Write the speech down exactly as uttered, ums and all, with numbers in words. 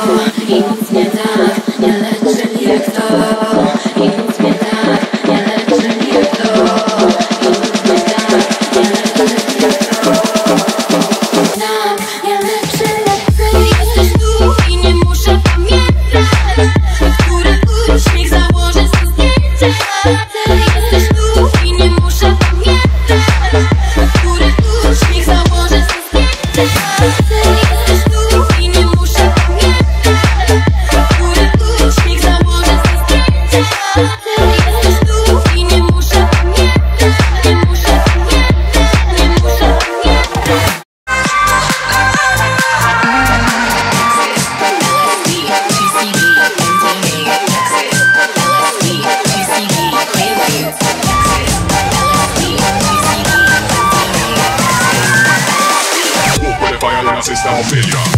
i nic nie tak, nie leczy mnie jak to. I nic nie tak, nie leczy mnie jak to. I nic nie tak, nie leczy mnie jak to. Nam nie leczy lepiej. Jesteś tu i nie muszę pamiętać, który uśmiech założę za zdjęcie. Jesteś tu i nie muszę pamiętać, który uśmiech założę za zdjęcie. Jesteś tu i nie muszę pamiętać, który uśmiech założę za zdjęcie. Jesteś tu i nie muszę pamiętać, nie muszę pamiętać, nie muszę pamiętać. Fire, then I say stop, failure.